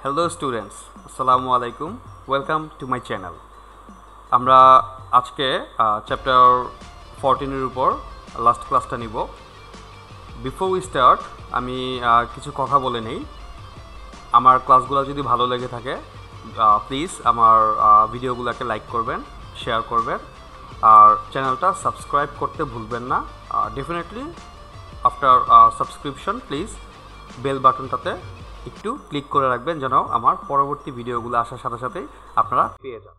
Hello students, Assalamu alaikum. Welcome to my channel. আমরা আজকে chapter 14 এর উপর লাস্ট ক্লাসটা নিব। বিফোর উই স্টার্ট আমি কিছু কথা বলে নেই। আমার ক্লাসগুলো যদি ভালো লেগে থাকে প্লিজ আমার ভিডিওগুলোকে লাইক করবেন, শেয়ার করবেন আর চ্যানেলটা সাবস্ক্রাইব করতে ভুলবেন না। Definitely after subscription please bell বাটনটাতে একটু ক্লিক করে রাখবেন যেন আমার পরবর্তী ভিডিওগুলো আসার সাথে সাথেই আপনারা পেয়ে যান।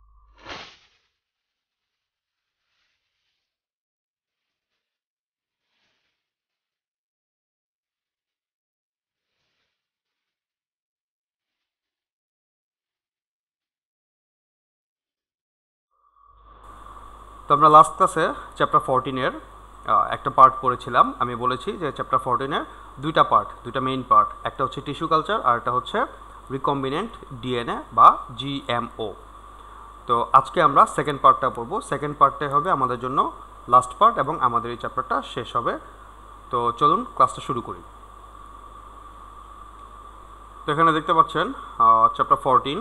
তো আমরা লাস্ট ক্লাসে চ্যাপ্টার 14 এর একটা পার্ট পড়েছিলাম। আমি বলেছি যে চ্যাপ্টার 14 এর দুইটা মেইন পার্ট, একটা হচ্ছে টিস্যু কালচার আর একটা হচ্ছে রিকম্বিনেন্ট ডিএনএ বা জিএমও। তো আজকে আমরা সেকেন্ড পার্টটা পড়বো। সেকেন্ড পার্টটাই হবে আমাদের জন্য লাস্ট পার্ট এবং আমাদের এই চ্যাপ্টারটা শেষ হবে। তো চলুন ক্লাসটা শুরু করি। তো এখানে দেখতে পাচ্ছেন চ্যাপ্টার 14,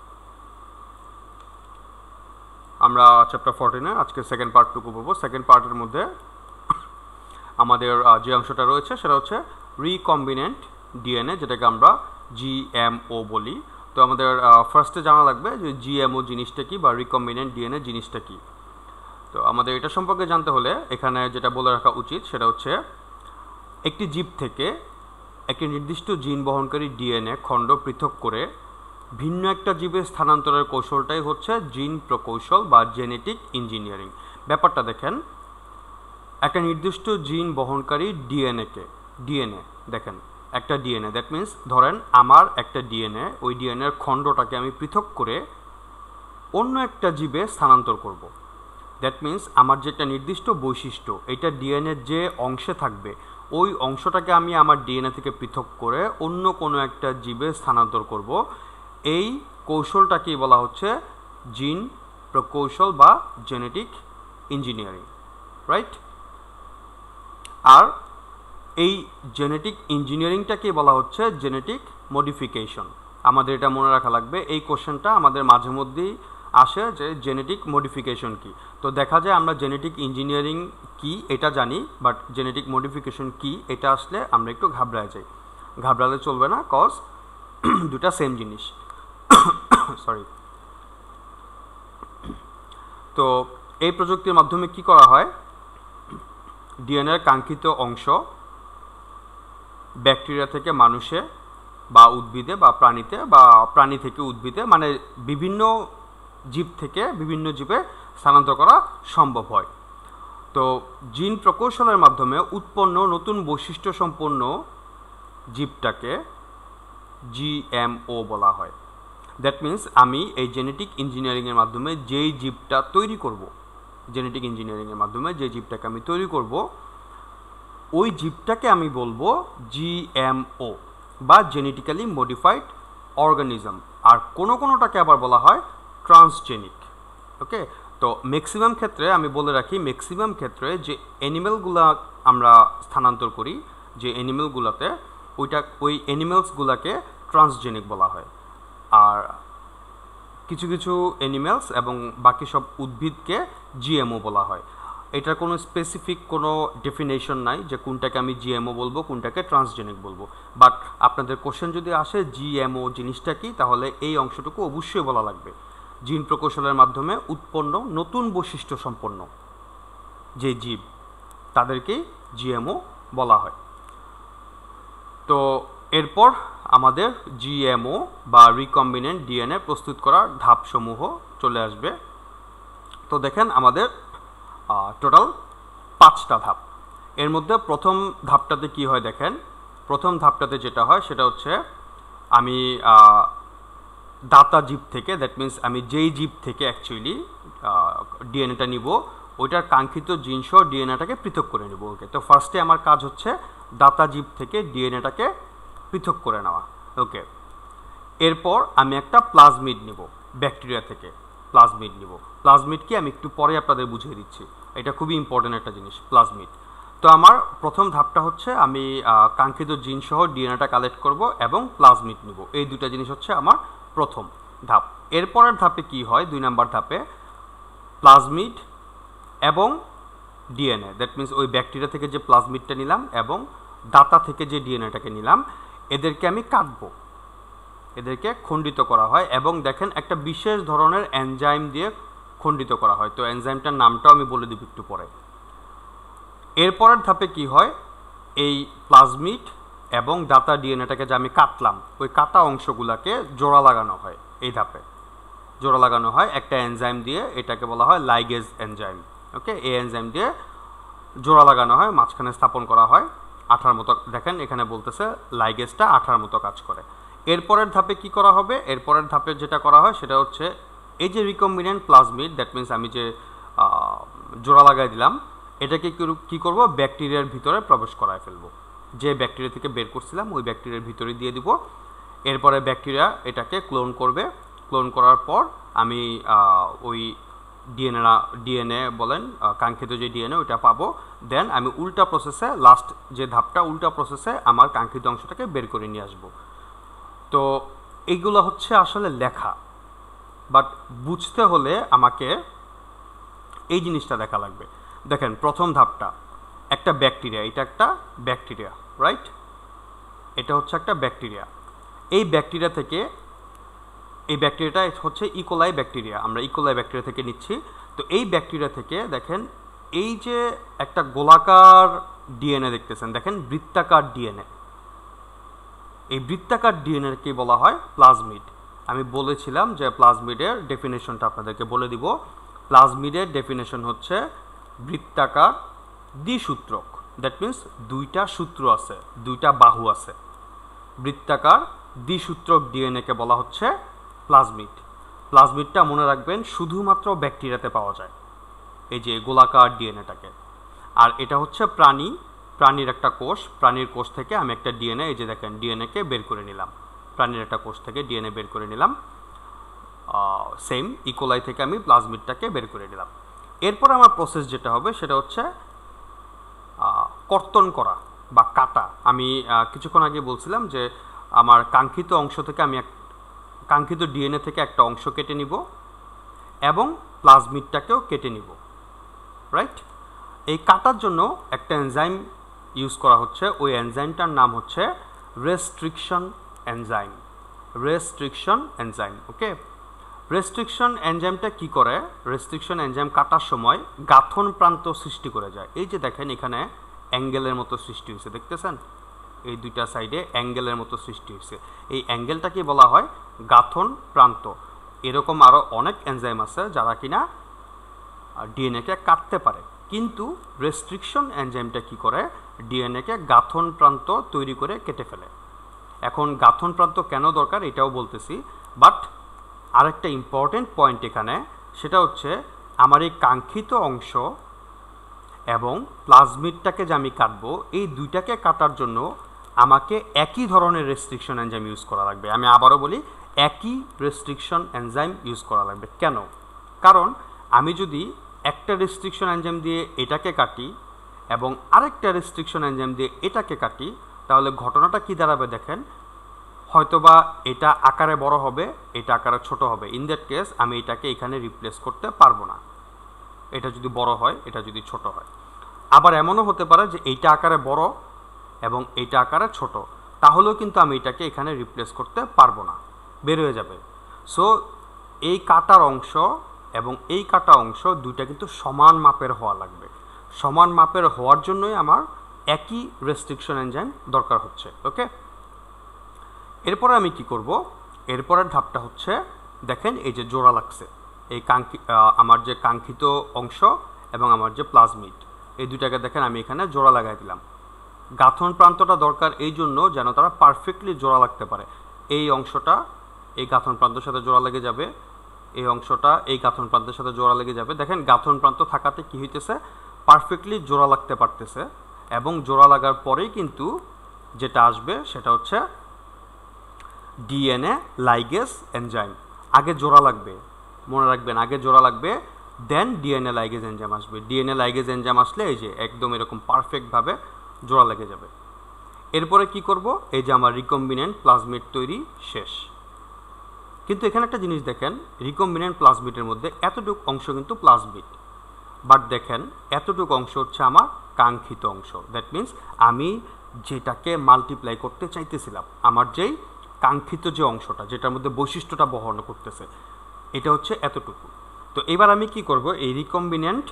আমরা চ্যাপ্টার 14 আজকে সেকেন্ড পার্টটুকু পড়বো। সেকেন্ড পার্টের মধ্যে আমাদের যে অংশটা রয়েছে সেটা হচ্ছে রিকম্বিনেন্ট ডিএনএ, যেটাকে আমরা জিএমও বলি। তো আমাদের ফার্স্টে জানা লাগবে যে জিএমও জিনিসটা কি বা রিকম্বিনেন্ট ডিএনএ জিনিসটা কি। তো আমাদের এটা সম্পর্কে জানতে হলে এখানে যেটা বলে রাখা উচিত সেটা হচ্ছে একটি জীব থেকে একটি নির্দিষ্ট জিন বহনকারী ডিএনএ খণ্ড পৃথক করে ভিন্ন একটা জীবের স্থানান্তরের কৌশলটাই হচ্ছে জিন প্রকৌশল বা জেনেটিক ইঞ্জিনিয়ারিং। ব্যাপারটা দেখেন, একটা নির্দিষ্ট জিন বহনকারী ডিএনএ দেখেন একটা ডিএনএ, দ্যাট মিন্স ধরেন আমার একটা ডিএনএ, ওই ডিএনএর খণ্ডটাকে আমি পৃথক করে অন্য একটা জীবে স্থানান্তর করব। দ্যাট মিন্স আমার যেটা নির্দিষ্ট বৈশিষ্ট্য এটা ডিএনএর যে অংশে থাকবে ওই অংশটাকে আমি আমার ডিএনএ থেকে পৃথক করে অন্য কোনো একটা জীবে স্থানান্তর করব। এই কৌশলটাকেই বলা হচ্ছে জিন প্রকৌশল বা জেনেটিক ইঞ্জিনিয়ারিং, রাইট? আর এই জেনেটিক ইঞ্জিনিয়ারিংটাকে বলা হচ্ছে জেনেটিক মডিফিকেশন। আমাদের এটা মনে রাখা লাগবে, এই কোশ্চেনটা আমাদের মাঝে মধ্যেই আসে যে জেনেটিক মডিফিকেশন কি। তো দেখা যায় আমরা জেনেটিক ইঞ্জিনিয়ারিং কি এটা জানি, বাট জেনেটিক মডিফিকেশন কি এটা আসলে আমরা একটু ঘাবড়ায় যাই। ঘাবড়ালে চলবে না, কজ দুটা সেম জিনিস। সরি। তো এই প্রযুক্তির মাধ্যমে কি করা হয়, ডিএনএর কাঙ্ক্ষিত অংশ ব্যাকটেরিয়া থেকে মানুষে বা উদ্ভিদে বা প্রাণীতে বা প্রাণী থেকে উদ্ভিদে, মানে বিভিন্ন জীব থেকে বিভিন্ন জীবে স্থানান্তর করা সম্ভব হয়। তো জিন প্রকৌশলের মাধ্যমে উৎপন্ন নতুন বৈশিষ্ট্য সম্পন্ন জীবটাকে জিএমও বলা হয়। দ্যাট মিন্স আমি এই জেনেটিক ইঞ্জিনিয়ারিংয়ের মাধ্যমে যেই জীবটা তৈরি করব, জেনেটিক ইঞ্জিনিয়ারিংয়ের মাধ্যমে যে জীবটাকে আমি তৈরি করব ওই জীবটাকে আমি বলবো জিএমও বা জেনেটিক্যালি মডিফাইড অর্গানিজম। আর কোনোটাকে আবার বলা হয় ট্রান্সজেনিক। ওকে, তো ম্যাক্সিমাম ক্ষেত্রে আমি বলে রাখি, ম্যাক্সিমাম ক্ষেত্রে যে অ্যানিমেলগুলা আমরা স্থানান্তর করি, যে অ্যানিমেলগুলোতে ওই অ্যানিমেলসগুলোকে ট্রান্সজেনিক বলা হয়। আর কিছু কিছু অ্যানিমেলস এবং বাকি সব উদ্ভিদকে জিএমও বলা হয়। এটার কোনো স্পেসিফিক কোনো ডেফিনেশন নাই যে কোনটাকে আমি জিএমও বলবো কোনটাকে ট্রান্সজেনিক বলবো। বাট আপনাদের কোশ্চেন যদি আসে জিএমও জিনিসটা কি, তাহলে এই অংশটুকু অবশ্যই বলা লাগবে। জিন প্রকৌশলের মাধ্যমে উৎপন্ন নতুন বৈশিষ্ট্য সম্পন্ন যে জীব তাদেরকেই জিএমও বলা হয়। তো এরপর আমাদের জিএমও বা রিকম্বিনেন্ট ডিএনএ প্রস্তুত করার ধাপসমূহ চলে আসবে। তো দেখেন আমাদের টোটাল 5টা ধাপ। এর মধ্যে প্রথম ধাপটাতে কি হয় দেখেন, প্রথম ধাপটাতে যেটা হয় সেটা হচ্ছে আমি দাতা জীব থেকে, দ্যাট মিন্স আমি যেই জীব থেকে অ্যাকচুয়ালি ডিএনএটা নিব ওইটার কাঙ্ক্ষিত জিনসহ ডিএনএটাকে পৃথক করে নেব। ওকে, তো ফার্স্টে আমার কাজ হচ্ছে দাতা জীব থেকে ডিএনএটাকে পৃথক করে নেওয়া। ওকে, এরপর আমি একটা প্লাজমিড নিব, ব্যাকটেরিয়া থেকে প্লাজমিড নিব। প্লাজমিড কি আমি একটু পরে আপনাদের বুঝিয়ে দিচ্ছি, এটা খুবই ইম্পর্টেন্ট একটা জিনিস প্লাজমিড। তো আমার প্রথম ধাপটা হচ্ছে আমি কাঙ্ক্ষিত জিন সহ ডিএনএটা কালেক্ট করব এবং প্লাজমিড নিব। এই দুটো জিনিস হচ্ছে আমার প্রথম ধাপ। এরপরের ধাপে কি হয়, 2 নম্বর ধাপে প্লাজমিড এবং ডিএনএ, দ্যাট মিনস ওই ব্যাকটেরিয়া থেকে যে প্লাজমিডটা নিলাম এবং দাতা থেকে যে ডিএনএটাকে নিলাম, এদেরকে আমি কাটবো, এদেরকে খণ্ডিত করা হয় এবং দেখেন একটা বিশেষ ধরনের এনজাইম দিয়ে খণ্ডিত করা হয়। তো এনজাইমটার নামটাও আমি বলে দিব একটু পরে। এরপরের ধাপে কি হয়, এই প্লাজমিড এবং দাতা ডিএনএটাকে যে আমি কাটলাম, ওই কাটা অংশগুলোকে জোড়া লাগানো হয়। এই ধাপে জোড়া লাগানো হয় একটা এনজাইম দিয়ে, এটাকে বলা হয় লাইগেজ এনজাইম। ওকে, এই এনজাইম দিয়ে জোড়া লাগানো হয়, মাঝখানে স্থাপন করা হয় আঠার মতো। দেখেন এখানে বলতেছে লাইগেজটা আঠার মতো কাজ করে। এরপরের ধাপে কি করা হবে, এরপরের ধাপে যেটা করা হয় সেটা হচ্ছে এই যে রিকম্বিনেন্ট প্লাজমিড, দ্যাট মিনস আমি যে জোড়া লাগাই দিলাম, এটাকে কি করব, ব্যাকটেরিয়ার ভিতরে প্রবেশ করায় ফেলবো। যে ব্যাকটেরিয়া থেকে বের করছিলাম ওই ব্যাকটেরিয়ার ভিতরে দিয়ে দিব। এরপরে ব্যাকটেরিয়া এটাকে ক্লোন করবে। ক্লোন করার পর আমি ওই ডিএনএ বলেন কাঙ্ক্ষিত যে ডিএনএ ওইটা পাবো। দেন আমি উল্টা প্রসেসে, লাস্ট যে ধাপটা, উল্টা প্রসেসে আমার কাঙ্ক্ষিত অংশটাকে বের করে নিয়ে আসবো। তো এইগুলো হচ্ছে আসলে লেখা, বাট বুঝতে হলে আমাকে এই জিনিসটা দেখা লাগবে। দেখেন প্রথম ধাপটা একটা ব্যাকটেরিয়া, এটা একটা ব্যাকটেরিয়া, রাইট? এটা হচ্ছে একটা ব্যাকটেরিয়া। এই ব্যাকটেরিয়া থেকে, এই ব্যাকটেরিয়াটা হচ্ছে ইকোলাই ব্যাকটেরিয়া, আমরা ইকোলাই ব্যাকটেরিয়া থেকে নিচ্ছি। তো এই ব্যাকটেরিয়া থেকে দেখেন এই যে একটা গোলাকার ডিএনএ দেখতেছেন, দেখেন বৃত্তাকার ডিএনএ, এই বৃত্তাকার ডিএনএকে বলা হয় প্লাজমিড। আমি বলেছিলাম যে প্লাজমিডের ডেফিনেশনটা আপনাদেরকে বলে দিব। প্লাজমিডের ডেফিনেশন হচ্ছে বৃত্তাকার দ্বিসূত্রক, দ্যাট মিনস দুইটা সূত্র আছে, দুইটা বাহু আছে। বৃত্তাকার দ্বিসূত্রক ডিএনএকে বলা হচ্ছে প্লাজমিড। প্লাজমিডটা মনে রাখবেন শুধুমাত্র ব্যাকটেরিয়াতে পাওয়া যায়, এই যে গোলাকার ডিএনএটাকে। আর এটা হচ্ছে প্রাণীর একটা কোষ, প্রাণীর কোষ থেকে আমি একটা ডিএনএ, এই যে দেখেন ডিএনএকে বের করে নিলাম, প্রাণীর একটা কোষ থেকে ডিএনএ বের করে নিলাম। সেম ইকোলাই থেকে আমি প্লাজমিডটাকে বের করে নিলাম। এরপর আমার প্রসেস যেটা হবে সেটা হচ্ছে কর্তন করা বা কাটা। আমি কিছুক্ষণ আগে বলছিলাম যে আমার কাঙ্ক্ষিত অংশ থেকে আমি কাঙ্ক্ষিত ডিএনএ থেকে একটা অংশ কেটে নিব এবং প্লাজমিডটাকেও কেটে নিব, রাইট? এই কাটার জন্য একটা এনজাইম ইউজ করা হচ্ছে, ওই এনজাইমটার নাম হচ্ছে restriction enzyme. Restriction enzyme, okay. Restriction এনজাইমটা কি করে, রেস্ট্রিকশন এনজাইম কাটার সময় গাঁথন প্রান্ত সৃষ্টি করে যায়। এই যে দেখেন এখানে অ্যাঙ্গেলের মতো সৃষ্টি হয়েছে, দেখতেছেন এই দুইটা সাইডে অ্যাঙ্গেলের মতো সৃষ্টি হয়েছে। এই অ্যাঙ্গেলটাকে বলা হয় গাঁথন প্রান্ত। এরকম আরও অনেক এনজাইম আছে যারা কিনা ডিএনএকে কাটতে পারে, কিন্তু রেস্ট্রিকশন এনজাইমটা কি করে, ডিএনএকে গাঁথন প্রান্ত তৈরি করে কেটে ফেলে। এখন গাঁথন প্রান্ত কেন দরকার এটাও বলতেছি, বাট আরেকটা ইম্পর্টেন্ট পয়েন্ট এখানে, সেটা হচ্ছে আমার এই কাঙ্ক্ষিত অংশ এবং প্লাজমিডটাকে যে আমি কাটবো, এই দুইটাকে কাটার জন্য আমাকে একই ধরনের রেস্ট্রিকশন এনজাইম ইউজ করা লাগবে। আমি আবারও বলি, একই রেস্ট্রিকশন এনজাইম ইউজ করা লাগবে। কেন? কারণ আমি যদি একটা রেস্ট্রিকশন এনজাইম দিয়ে এটাকে কাটি এবং আরেকটা রেস্ট্রিকশন এনজাইম দিয়ে এটাকে কাটি, তাহলে ঘটনাটা কি দাঁড়াবে দেখেন, হয়তোবা এটা আকারে বড় হবে, এটা আকারে ছোট হবে। ইন দ্যাট কেস আমি এটাকে এখানে রিপ্লেস করতে পারবো না, এটা যদি বড় হয়, এটা যদি ছোট হয়। আবার এমনও হতে পারে যে এইটা আকারে বড় এবং এইটা আকারে ছোট, তাহলেও কিন্তু আমি এটাকে এখানে রিপ্লেস করতে পারবো না, বের হয়ে যাবে। সো এই কাটার অংশ এবং এই কাটা অংশ দুইটা কিন্তু সমান মাপের হওয়া লাগবে। সমান মাপের হওয়ার জন্যই আমার একই রেস্ট্রিকশন এনজাইম দরকার হচ্ছে, ওকে। এরপরে আমি কি করব, এরপরের ধাপটা হচ্ছে দেখেন এই যে জোড়া লাগছে, এই আমার যে কাঙ্ক্ষিত অংশ এবং আমার যে প্লাজমিড, এই দুইটাকে দেখেন আমি এখানে জোড়া লাগাই দিলাম। গাঁথন প্রান্তটা দরকার এই জন্য যেন তারা পারফেক্টলি জোড়া লাগতে পারে। এই অংশটা এই গাঁথন প্রান্তের সাথে জোড়া লেগে যাবে, এই অংশটা এই গাঁথন প্রান্তের সাথে জোড়া লেগে যাবে। দেখেন গাঁথন প্রান্ত থাকাতে কি হইতেছে, পারফেক্টলি জোড়া লাগতে পারতেছে। এবং জোড়া লাগার পরেই কিন্তু যেটা আসবে সেটা হচ্ছে ডিএনএ লাইগেজ এনজাইম। আগে জোড়া লাগবে, মনে রাখবেন, আগে জোড়া লাগবে দেন ডিএনএ লাইগেজ এনজাইম আসবে। ডিএনএ লাইগেজ এনজাইম আসলে এই যে একদম এরকম পারফেক্টভাবে জোড়া লেগে যাবে। এরপরে কি করব, এই যে আমার রিকম্বিনেন্ট প্লাজমিড তৈরি শেষ। কিন্তু এখানে একটা জিনিস দেখেন, রিকম্বিনেন্ট প্লাজমিডের মধ্যে এতটুকু অংশ কিন্তু প্লাজমিড, বাট দেখেন এতটুকু অংশ হচ্ছে আমার কাঙ্ক্ষিত অংশ। দ্যাট মিন্স আমি যেটাকে মাল্টিপ্লাই করতে চাইতেছিলাম, আমার যেই কাঙ্ক্ষিত যে অংশটা, যেটার মধ্যে বৈশিষ্ট্যটা বহন করতেছে, এটা হচ্ছে এতটুকু। তো এবার আমি কি করব, এই রিকম্বিনেন্ট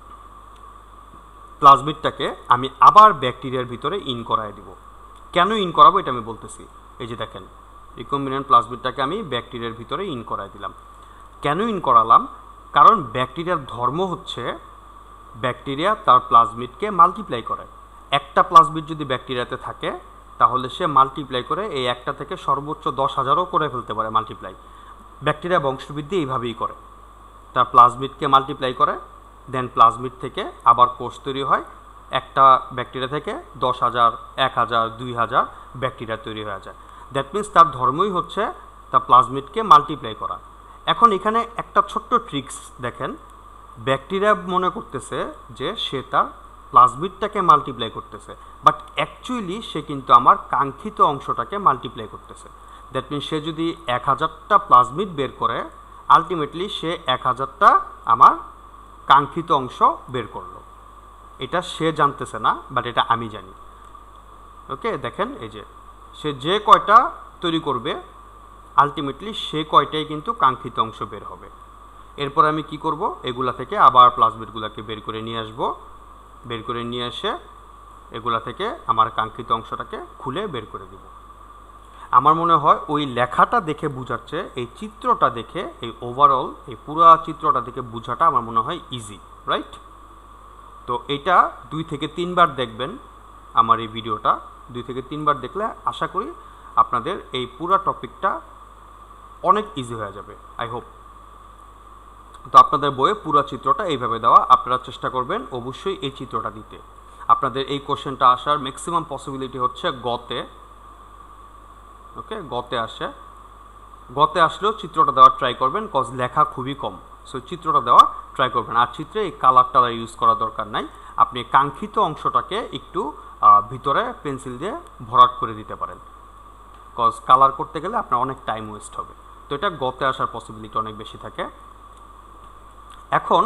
প্লাজমিডটাকে আমি আবার ব্যাকটেরিয়ার ভিতরে ইন করায় দিব। কেন ইন করাবো এটা আমি বলতেছি। এই যে দেখেন, রিকম্বিনেন্ট প্লাজমিডটাকে আমি ব্যাকটেরিয়ার ভিতরে ইন করায় দিলাম। কেন ইন করালাম? কারণ ব্যাকটেরিয়ার ধর্ম হচ্ছে ব্যাকটেরিয়া তার প্লাজমিডকে মাল্টিপ্লাই করে। একটা প্লাজমিড যদি ব্যাকটেরিয়াতে থাকে তাহলে সে মাল্টিপ্লাই করে এই একটা থেকে সর্বোচ্চ 10,000ও করে ফেলতে পারে মাল্টিপ্লাই। ব্যাকটেরিয়া বংশবৃদ্ধি এইভাবেই করে, তার প্লাজমিডকে মাল্টিপ্লাই করে, দেন প্লাজমিড থেকে আবার কোষ তৈরি হয়। একটা ব্যাকটেরিয়া থেকে 10,000, 1,000, 2,000 ব্যাকটেরিয়া তৈরি হয়ে যায়। দ্যাট মিন্স তার ধর্মই হচ্ছে তার প্লাজমিডকে মাল্টিপ্লাই করা। এখন এখানে একটা ছোট্ট ট্রিক্স দেখেন, ব্যাকটেরিয়া মনে করতেছে যে সে তার প্লাজমিডটাকে মাল্টিপ্লাই করতেছে, বাট অ্যাকচুয়ালি সে কিন্তু আমার কাঙ্ক্ষিত অংশটাকে মাল্টিপ্লাই করতেছে। দ্যাট মিন্স সে যদি 1,000টা প্লাজমিড বের করে, আলটিমেটলি সে 1,000টা আমার কাঙ্ক্ষিত অংশ বের করলো। এটা সে জানতেছে না, বাট এটা আমি জানি। ওকে, দেখেন এই যে সে যে কয়টা তৈরি করবে আলটিমেটলি সে কয়টাই কিন্তু কাঙ্ক্ষিত অংশ বের হবে। এরপর আমি কি করব, এগুলা থেকে আবার প্লাজমিডগুলোকে বের করে নিয়ে আসব। বের করে নিয়ে এসে এগুলা থেকে আমার কাঙ্ক্ষিত অংশটাকে খুলে বের করে দিব। আমার মনে হয় ওই লেখাটা দেখে বোঝাচ্ছে, এই চিত্রটা দেখে, এই ওভারঅল এই পুরো চিত্রটা দেখে বোঝাটা আমার মনে হয় ইজি, রাইট? তো এটা 2 থেকে 3 বার দেখবেন আমার এই ভিডিওটা। 2 থেকে 3 বার দেখলে আশা করি আপনাদের এই পুরো টপিকটা অনেক ইজি হয়ে যাবে, আই হোপ। তো আপনাদের বইয়ে পুরো চিত্রটা এইভাবে দেওয়া, আপনারা চেষ্টা করবেন অবশ্যই এই চিত্রটা দিতে। আপনাদের এই কোশ্চেনটা আসার ম্যাক্সিমাম পসিবিলিটি হচ্ছে গতে। ওকে, গতে আসলেও চিত্রটা দেওয়ার ট্রাই করবেন, কজ লেখা খুবই কম। সো চিত্রটা দেওয়া ট্রাই করবেন। আর চিত্রে এই কালারটা ইউজ করা দরকার নাই, আপনি কাঙ্ক্ষিত অংশটাকে একটু ভিতরে পেন্সিল দিয়ে ভরাট করে দিতে পারেন, কজ কালার করতে গেলে আপনার অনেক টাইম ওয়েস্ট হবে। তো এটা গতে আসার পসিবিলিটি অনেক বেশি থাকে। এখন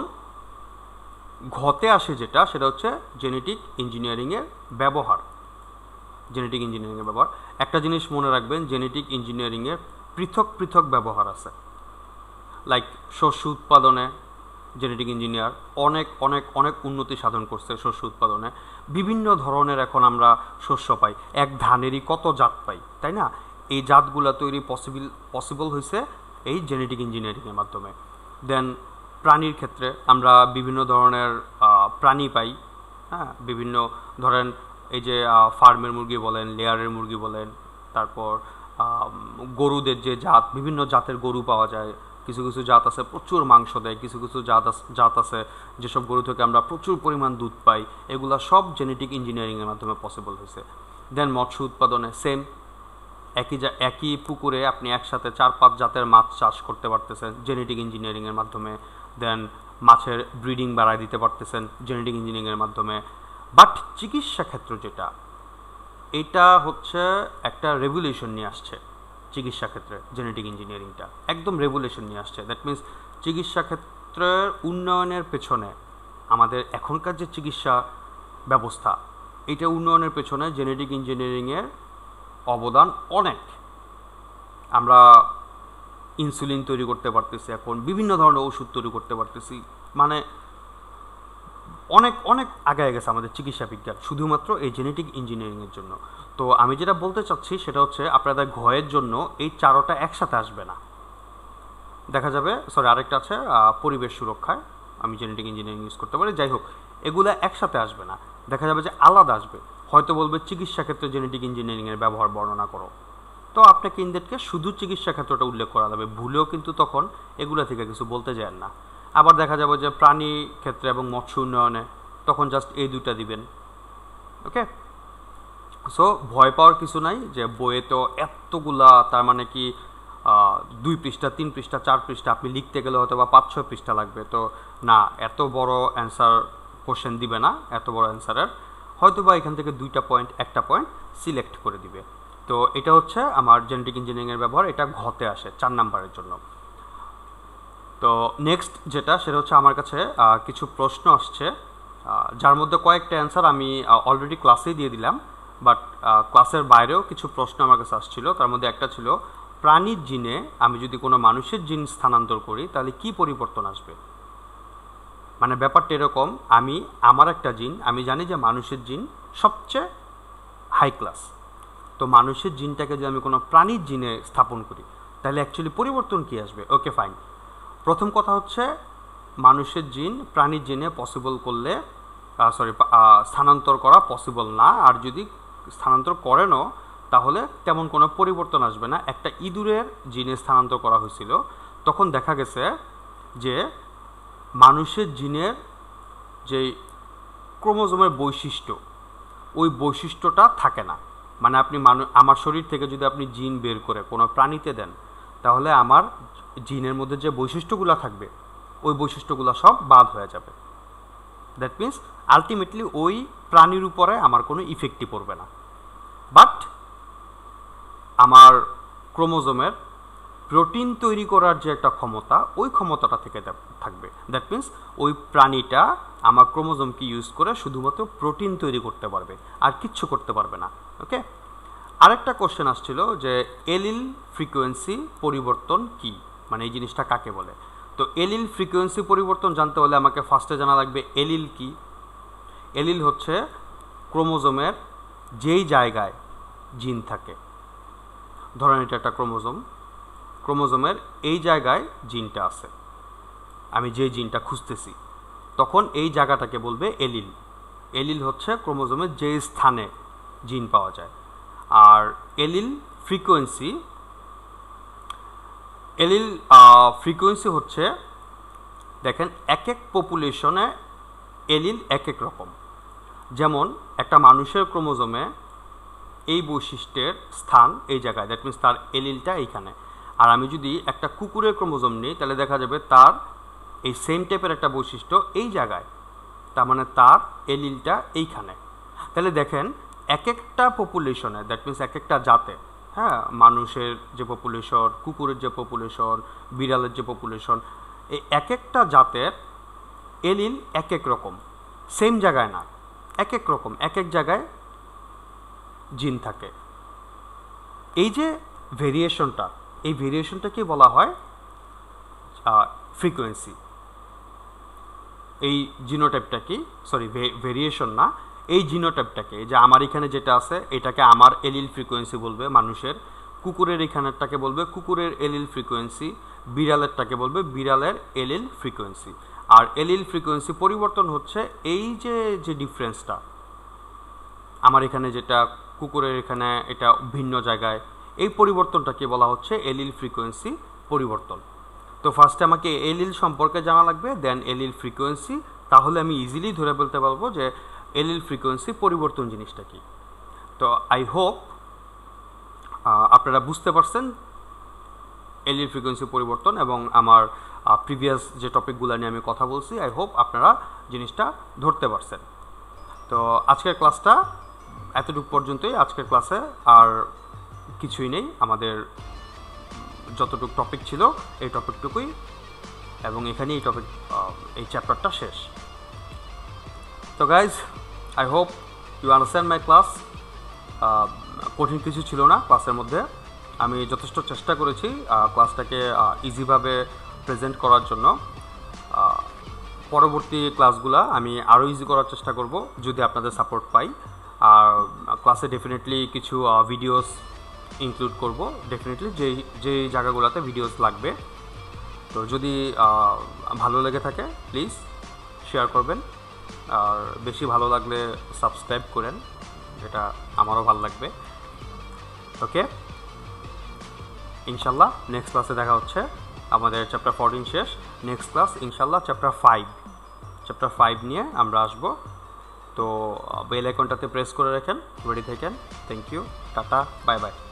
ঘতে আসে যেটা, সেটা হচ্ছে জেনেটিক ইঞ্জিনিয়ারিংয়ের ব্যবহার। জেনেটিক ইঞ্জিনিয়ারিংয়ের ব্যবহার, একটা জিনিস মনে রাখবেন, জেনেটিক ইঞ্জিনিয়ারিংয়ের পৃথক পৃথক ব্যবহার আছে। লাইক শস্য উৎপাদনে জেনেটিক ইঞ্জিনিয়ার অনেক অনেক অনেক উন্নতি সাধন করছে। শস্য উৎপাদনে বিভিন্ন ধরনের এখন আমরা শস্য পাই, এক ধানেরই কত জাত পাই, তাই না? এই জাতগুলো তৈরি পসিবল হয়েছে এই জেনেটিক ইঞ্জিনিয়ারিংয়ের মাধ্যমে। দেন প্রাণীর ক্ষেত্রে আমরা বিভিন্ন ধরনের প্রাণী পাই, হ্যাঁ, বিভিন্ন ধরেন এই যে ফার্মের মুরগি বলেন, লেয়ারের মুরগি বলেন, তারপর গরুদের যে জাত, বিভিন্ন জাতের গরু পাওয়া যায়। কিছু কিছু জাত আছে প্রচুর মাংস দেয়, কিছু কিছু জাত আছে যেসব গরু থেকে আমরা প্রচুর পরিমাণ দুধ পাই। এগুলা সব জেনেটিক ইঞ্জিনিয়ারিংয়ের মাধ্যমে পসিবল হয়েছে। দেন মৎস্য উৎপাদনে সেম, একই পুকুরে আপনি একসাথে 4-5 জাতের মাছ চাষ করতে পারতেছেন জেনেটিক ইঞ্জিনিয়ারিংয়ের মাধ্যমে। দেন মাছের ব্রিডিং বাড়ায় দিতে পারতেছেন জেনেটিক ইঞ্জিনিয়ারিংয়ের মাধ্যমে। বাট চিকিৎসা ক্ষেত্র যেটা, এটা হচ্ছে একটা রেভুলেশন নিয়ে আসছে চিকিৎসা ক্ষেত্রে। জেনেটিক ইঞ্জিনিয়ারিংটা একদম রেভুলেশন নিয়ে আসছে। দ্যাট মিন্স চিকিৎসা ক্ষেত্রের উন্নয়নের পেছনে, আমাদের এখনকার যে চিকিৎসা ব্যবস্থা, এটা উন্নয়নের পেছনে জেনেটিক ইঞ্জিনিয়ারিংয়ের অবদান অনেক। আমরা ইনসুলিন তৈরি করতে পারতেছি, এখন বিভিন্ন ধরনের ওষুধ তৈরি করতে পারতেছি, মানে অনেক অনেক আগায় গেছে আমাদের চিকিৎসা বিজ্ঞান শুধুমাত্র এই জেনেটিক ইঞ্জিনিয়ারিংয়ের জন্য। তো আমি যেটা বলতে চাচ্ছি সেটা হচ্ছে আপনাদের ঘয়ের জন্য এই 4টা একসাথে আসবে না। দেখা যাবে, আরেকটা আছে পরিবেশ সুরক্ষায় আমি জেনেটিক ইঞ্জিনিয়ারিং ইউজ করতে পারি। যাই হোক, এগুলা একসাথে আসবে না, দেখা যাবে যে আলাদা আসবে। হয়তো বলবে চিকিৎসা ক্ষেত্রে জেনেটিক ইঞ্জিনিয়ারিংয়ের ব্যবহার বর্ণনা করো, তো আপনাকে ইনদেটকে শুধু চিকিৎসা ক্ষেত্রটা উল্লেখ করা যাবে, ভুলেও কিন্তু তখন এগুলা থেকে কিছু বলতে যায় না। আবার দেখা যাবে যে প্রাণী ক্ষেত্রে এবং মৎস্য উন্নয়নে তখন জাস্ট এই 2টা দিবেন। ওকে, সো ভয় পাওয়ার কিছু নাই যে বইয়ে তো এতগুলা, তার মানে কি 2 পৃষ্ঠা 3 পৃষ্ঠা 4 পৃষ্ঠা আপনি লিখতে গেলে হয়তো বা 5-6 পৃষ্ঠা লাগবে। তো না, এত বড় অ্যান্সার কোশ্চেন দিবে না, এত বড় অ্যান্সারের হয়তো বা এখান থেকে 2টা পয়েন্ট 1টা পয়েন্ট সিলেক্ট করে দিবে। তো এটা হচ্ছে আমার জেনেটিক ইঞ্জিনিয়ারিংয়ের ব্যবহার, এটা ঘতে আসে 4 নাম্বারের জন্য। তো নেক্সট যেটা সেটা হচ্ছে আমার কাছে কিছু প্রশ্ন আসছে, যার মধ্যে কয়েকটা অ্যান্সার আমি অলরেডি ক্লাসেই দিয়ে দিলাম, বাট ক্লাসের বাইরেও কিছু প্রশ্ন আমার কাছে আসছিল। তার মধ্যে একটা ছিল, প্রাণীর জিনে আমি যদি কোনো মানুষের জিন স্থানান্তর করি তাহলে কি পরিবর্তন আসবে। মানে ব্যাপারটা এরকম, আমার একটা জিন, আমি জানি যে মানুষের জিন সবচেয়ে হাই ক্লাস, তো মানুষের জিনটাকে যদি আমি কোনো প্রাণীর জিনে স্থাপন করি তাহলে অ্যাকচুয়ালি পরিবর্তন কি আসবে। ওকে ফাইন, প্রথম কথা হচ্ছে মানুষের জিন প্রাণীর জিনে পসিবল করলে স্থানান্তর করা পসিবল না, আর যদি স্থানান্তর করেনও তাহলে তেমন কোনো পরিবর্তন আসবে না। একটা ইঁদুরের জিনে স্থানান্তর করা হয়েছিল, তখন দেখা গেছে যে মানুষের জিনের যে ক্রোমোজোমের বৈশিষ্ট্য, ওই বৈশিষ্ট্যটা থাকে না। মানে আপনি আমার শরীর থেকে যদি আপনি জিন বের করে কোনো প্রাণীতে দেন তাহলে আমার জিনের মধ্যে যে বৈশিষ্ট্যগুলো থাকবে ওই বৈশিষ্ট্যগুলো সব বাদ হয়ে যাবে। দ্যাট মিন্স আলটিমেটলি ওই প্রাণীর উপরে আমার কোনো ইফেক্টই পড়বে না, বাট আমার ক্রোমোজোমের প্রোটিন তৈরি করার যে একটা ক্ষমতা, ওই ক্ষমতাটা থেকে থাকবে। দ্যাট মিন্স ওই প্রাণীটা আমার ক্রোমোজোমকে ইউজ করে শুধুমাত্র প্রোটিন তৈরি করতে পারবে, আর কিচ্ছু করতে পারবে না। ওকে, আরেকটা কোশ্চেন আসছিল যে এলিল ফ্রিকোয়েন্সি পরিবর্তন কি, মানে এই জিনিসটা কাকে বলে। তো এলিল ফ্রিকোয়েন্সি পরিবর্তন জানতে হলে আমাকে ফার্স্টে জানা লাগবে এলিল কি। এলিল হচ্ছে ক্রোমোজোমের যেই জায়গায় জিন থাকে, ধরেন এটা একটা ক্রোমোজোমের এই জায়গায় জিনটা আছে, আমি যে জিনটা খুঁজতেছি, তখন এই জায়গাটাকে বলবে এলিল। এলিল হচ্ছে ক্রোমোজোমের যে স্থানে জিন পাওয়া যায়। আর এলিল ফ্রিকোয়েন্সি হচ্ছে, দেখেন এক এক পপুলেশনে এলিল এক এক রকম। যেমন একটা মানুষের ক্রোমোজোমে এই বৈশিষ্ট্যের স্থান এই জায়গায়, দ্যাট মিন্স তার এলিলটা এইখানে। আর আমি যদি একটা কুকুরের ক্রোমোজোম নিই তাহলে দেখা যাবে তার এই সেম টাইপের একটা বৈশিষ্ট্য এই জায়গায়, তার মানে তার এলিলটা এইখানে। তাহলে দেখেন এক একটা পপুলেশনে, দ্যাট মিন্স এক একটা জাতে, হ্যাঁ, মানুষের যে পপুলেশন, কুকুরের যে পপুলেশন, বিড়ালের যে পপুলেশন, এই এক একটা জাতের এলিল এক এক রকম, সেম জায়গায় না, এক এক রকম, এক এক জায়গায় জিন থাকে। এই যে ভেরিয়েশনটা, এই ভেরিয়েশনটাকে বলা হয় ফ্রিকোয়েন্সি। এই জিনোটাইপটা কি, সরি ভেরিয়েশন না, এই জিনোটাইপটাকে, যে আমার এখানে যেটা আছে এটাকে আমার এলিল ফ্রিকোয়েন্সি বলবে মানুষের, কুকুরের এখানেরটাকে বলবে কুকুরের এলিল ফ্রিকোয়েন্সি, বিড়ালেরটাকে বলবে বিড়ালের এলিল ফ্রিকোয়েন্সি। আর এলিল ফ্রিকোয়েন্সি পরিবর্তন হচ্ছে এই যে ডিফারেন্সটা, আমার এখানে যেটা, কুকুরের এখানে এটা ভিন্ন জায়গায়, এই পরিবর্তনটাকে বলা হচ্ছে এলিল ফ্রিকোয়েন্সি পরিবর্তন। তো ফার্স্টে আমাকে এলিল সম্পর্কে জানা লাগবে, দেন এলিল ফ্রিকোয়েন্সি, তাহলে আমি ইজিলি ধরে বলতে পারবো যে এলিল ফ্রিকোয়েন্সি পরিবর্তন জিনিসটা কি। তো আই হোপ আপনারা বুঝতে পারছেন এলিল ফ্রিকোয়েন্সি পরিবর্তন, এবং আমার প্রিভিয়াস যে টপিকগুলো নিয়ে আমি কথা বলছি, আই হোপ আপনারা জিনিসটা ধরতে পারছেন। তো আজকের ক্লাসটা এতটুকু পর্যন্তই। আজকের ক্লাসে আর কিছুই নেই, আমাদের যতটুকু টপিক ছিল এই টপিকটুকুই, এবং এখানেই এই চ্যাপ্টারটা শেষ। তো guys, I hope you understand my class. কঠিন কিছু ছিল না ক্লাসের মধ্যে, আমি যথেষ্ট চেষ্টা করেছি ক্লাসটাকে ইজিভাবে প্রেজেন্ট করার জন্য। পরবর্তী ক্লাসগুলো আমি আরও ইজি করার চেষ্টা করব যদি আপনাদের সাপোর্ট পাই। আর ক্লাসে ডেফিনেটলি কিছু ভিডিওস ইনক্লুড করব, ডেফিনেটলি যেই জায়গাগুলোতে ভিডিওস লাগবে। তো যদি ভালো লেগে থাকে প্লিজ শেয়ার করবেন, আর বেশি ভালো লাগলে সাবস্ক্রাইব করেন, এটা আমারও ভালো লাগবে। ওকে, ইনশাল্লাহ নেক্সট ক্লাসে দেখা হচ্ছে। আমাদের চ্যাপ্টার 14 শেষ, নেক্সট ক্লাস ইনশাল্লাহ চ্যাপ্টার 5 নিয়ে আমরা আসব। তো বেল আইকনটাতে প্রেস করে রাখেন, রেডি থাকেন। Thank you, tata, bye by.